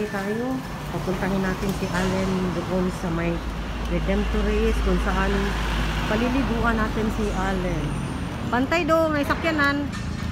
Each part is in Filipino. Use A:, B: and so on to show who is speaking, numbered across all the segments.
A: tayo. Papuntahin natin si Allen doon sa may Redemptorist, kung saan paliliguan natin si Allen. Pantay do, may sakyanan.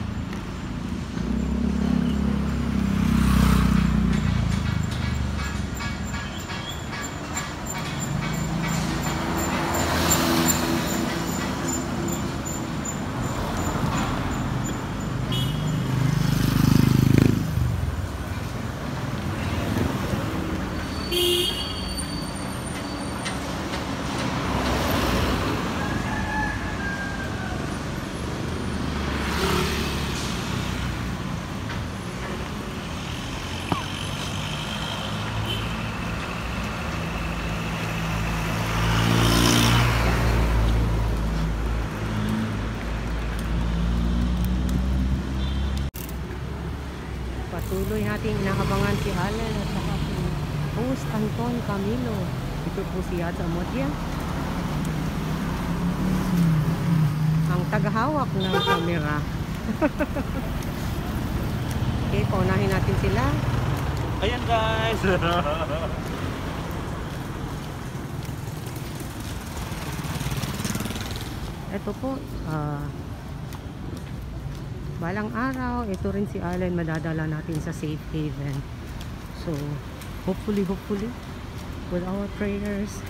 A: Patuloy natin inaabangan si Allen at saka si host Anton Camilo. Ito po si Yadza Modya, ang tagahawak ng camera. Okay, paunahin natin sila.
B: Ayan guys.
A: Ito po, balang araw, ito rin si Allen madadala natin sa safe haven. So, hopefully, with our prayers,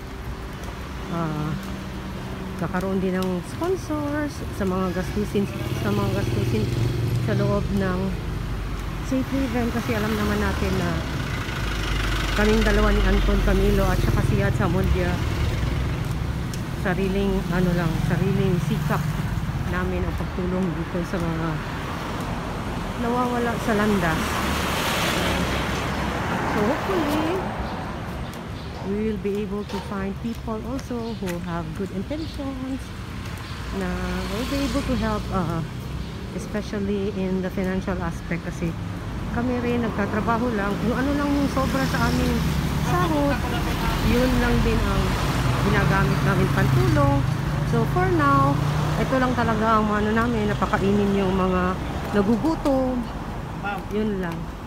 A: kakaroon din ng sponsors sa mga gastusin sa loob ng safe haven, kasi alam naman natin na kaming dalawa ni Anton Camilo at saka si Yadza Modya, sariling sikap namin ang pagtulong dito sa mga nawawala sa landas. So hopefully we will be able to find people also who have good intentions na will be able to help, especially in the financial aspect, kasi kami rin nagtatrabaho lang, kung ano lang yung sobra sa aming sahod, yun lang din ang ginagamit namin pantulong. So for now, ito lang talaga ang ano namin, napakainin yung mga nagugutom. Yun lang.